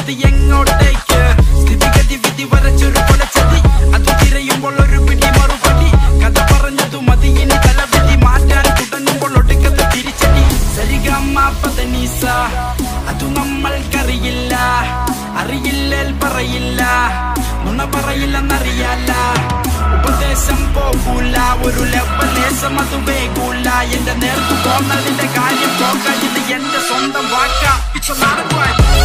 അത് എങ്ങോട്ടേക്ക് സ്ഥിതിഗതി വിധി വരച്ചൊരു കൊലച്ചതി അത് തിരയുമ്പോൾ ഒരു പിടി മറുപടി കഥ പറഞ്ഞതു മതി ഇനി തലവിധി മാറ്റാൻ തുടങ്ങുമ്പോൾ ഒടുക്കത്തെ തിരിച്ചടി സരിഗമ പദനിസ അതു നമ്മൾക്കറിയില്ല അറിയില്ലേൽ പറയില്ല നുണ പറയില്ലെന്നറിയാല ഉപദേശം പോകൂല ഒരു ലെവലേശം അത് വേകൂല എന്റെ നേർത്തു പോന്നതിന്റെ കാര്യം പോക്ക ഇത് എന്റെ സ്വന്തം വാക്ക